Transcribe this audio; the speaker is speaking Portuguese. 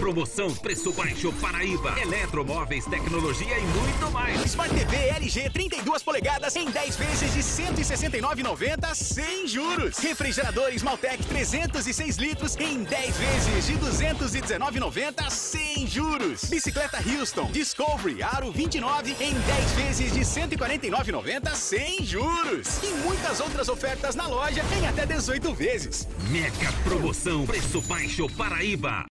promoção Preço Baixo Paraíba. Eletromóveis, tecnologia e muito mais. Smart TV LG 32 polegadas em 10 vezes de R$ 169,90 sem juros. Refrigeradores Maltec 306 litros em 10 vezes de R$ 219,90 sem juros. Bicicleta Houston Discovery Aro 29 em 10 vezes de R$ 149,90 sem juros. E muitas outras ofertas na loja em até 18 vezes. Mega promoção Preço Baixo Paraíba.